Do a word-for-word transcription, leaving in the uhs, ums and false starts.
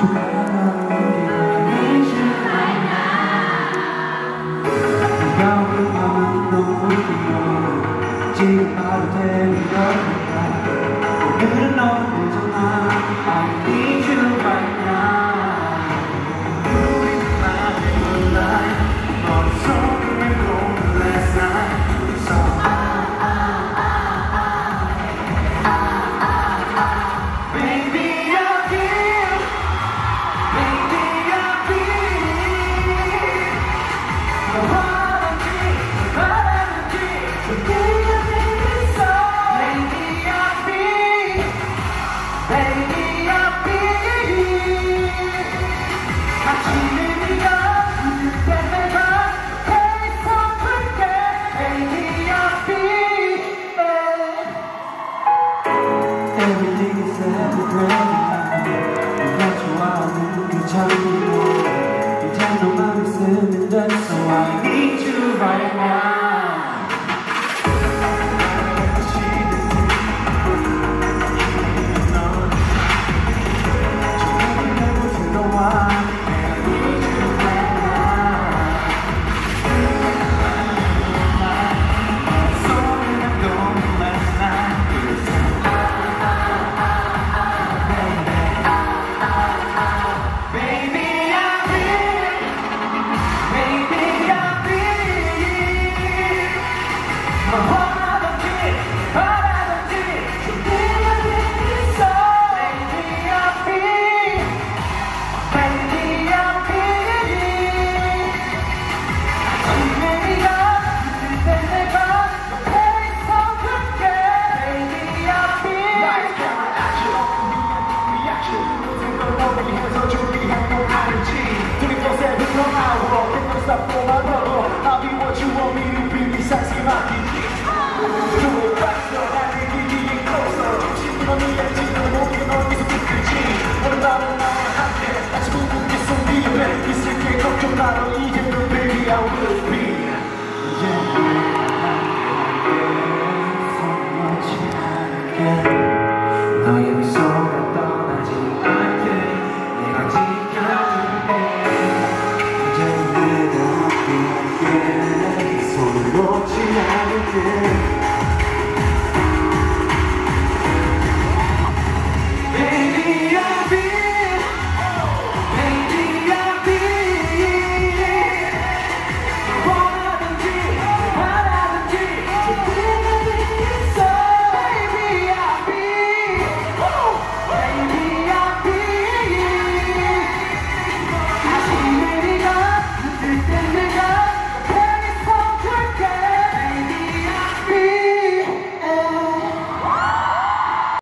지금 바로 되는 걸까 오늘은 너무잖아 I need you right now 우리 맘의 moonlight 머릿속에 본 last night 우리 song Baby I feel Baby I feel 너와는 길 바라는 길 Everything is everything 날 좋아하는 게 참고 이제 너만 있으면 돼 So I need you right now Stop for my love, I'll be what you want me to be, be sexy like you do it faster, I need you getting closer 중심은 언니였지, 널 보기엔 어디서 붙을지 오늘 밤은 나와 함께 다시 부부게 손 위에 있을게 걱정 마라 이제는 baby I will be Yeah, so much again 너의 미소